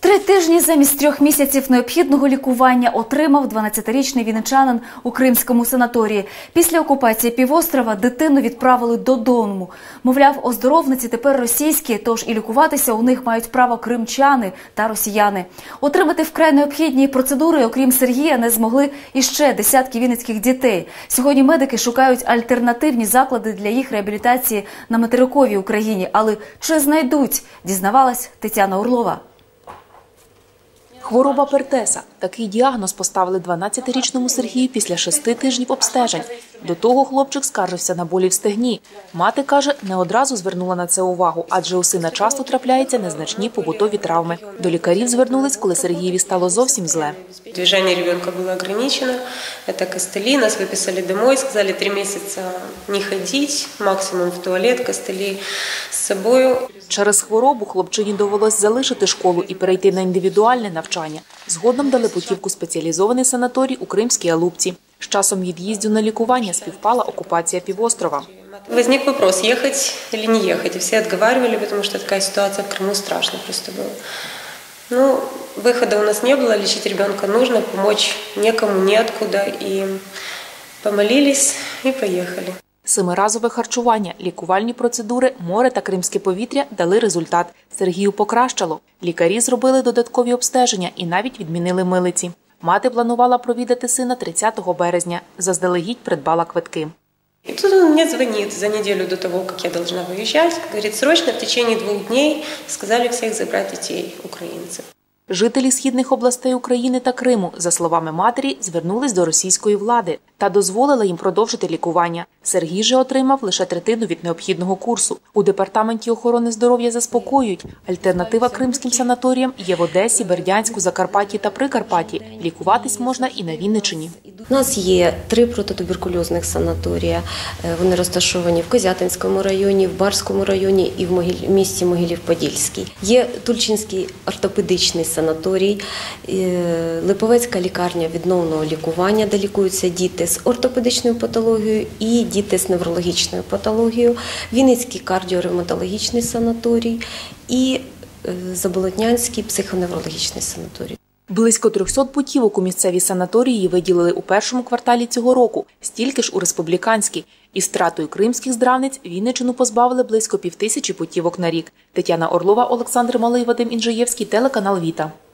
3 тижні замість 3 місяців необхідного лікування отримав 12-річний вінничанин у Кримському санаторії. Після окупації півострова дитину відправили додому. Мовляв, оздоровниці тепер російські, тож і лікуватися у них мають право кримчани та росіяни. Отримати вкрай необхідні процедури, окрім Сергія, не змогли іще десятки вінницьких дітей. Сьогодні медики шукають альтернативні заклади для їх реабілітації на материковій Україні. Але чи знайдуть, дізнавалась Тетяна Орлова. Хвороба Пертеса. Такий діагноз поставили 12-річному Сергію після 6 тижнів обстежень. До того хлопчик скаржився на болі в стегні. Мати, каже, не одразу звернула на це увагу, адже у сина часто трапляються незначні побутові травми. До лікарів звернулись, коли Сергієві стало зовсім зле. Движение ребенка было ограничено. Это костыли. Нас выписали домой, сказали 3 месяца не ходить, максимум в туалет, костыли с собой. Через хворобу хлопчині довелось залишити школу і перейти на індивідуальне навчання. Згодом дали путівку спеціалізований санаторій у Кримській Алупці. З часом від'їздів на лікування співпала окупація півострова. Возник вопрос, ехать или не ехать. И все отговаривали, потому что такая ситуация в Крыму страшно просто была. Ну, выхода у нас не было, лечить ребенка нужно, помочь некому, неоткуда. И помолились и поехали. 7-разове харчування, лікувальні процедури, море та кримське повітря дали результат. Сергію покращало. Лікарі зробили додаткові обстеження і навіть відмінили милиці. Мати планувала провідати сина 30 березня. Заздалегідь придбала квитки. И тут он мне звонит за неделю до того, как я должна выезжать. Говорит, срочно в течение 2 дней сказали всех забрать детей украинцев. Жителі східних областей України та Криму, за словами матері, звернулись до російської влади та дозволила їм продовжити лікування. Сергій же отримав лише 1/3 від необхідного курсу. У Департаменті охорони здоров'я заспокоюють, альтернатива кримським санаторіям є в Одесі, Бердянську, Закарпатті та Прикарпатті. Лікуватись можна і на Вінниччині. У нас є 3 протитуберкульозних санаторії. Вони розташовані в Козятинському районі, в Барському районі і в місті Могилів-Подільський. Є Тульчинський ортопедичний санаторій, Липовецька лікарня відновного лікування, де лікуються діти з ортопедичною патологією і діти з неврологічною патологією, Вінницький кардіоревматологічний санаторій і Заболотнянський психоневрологічний санаторій. Близько 300 путівок у місцеві санаторії виділили у першому кварталі цього року, стільки ж у республіканські. Із втратою кримських здравниць Вінниччину позбавили близько 5000 путівок на рік. Тетяна Орлова, Олександр Малий, Вадим Інжиєвський, телеканал «Віта».